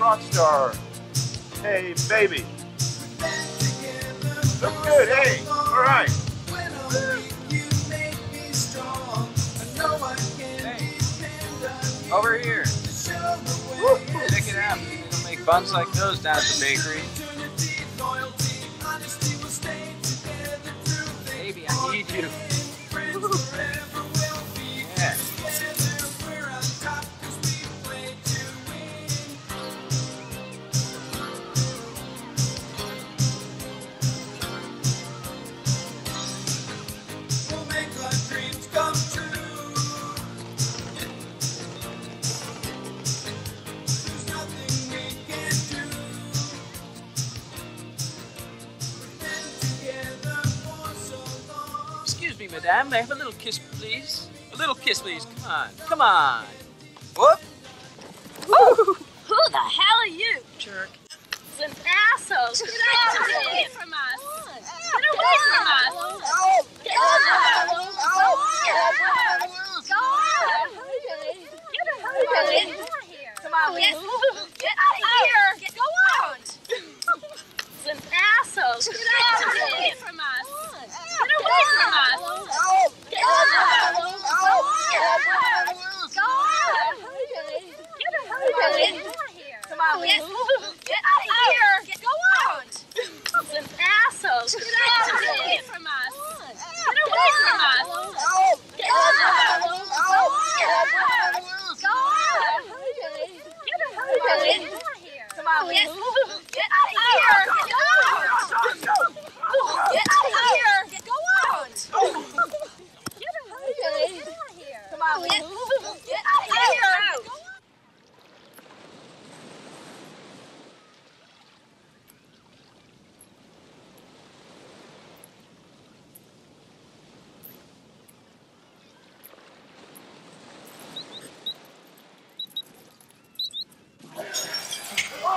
rock star. Hey, baby. Look good, hey. All right. Hey. Over here. Check it out. They don't make buns like those down at the bakery. Baby, I need you. Yeah. Excuse me, madame. May I have a little kiss, please? A little kiss, please. Come on. Come on. Whoop. Woo. Who the hell are you? Jerk. An asshole. Get away from us. Get away from us. Get away from us.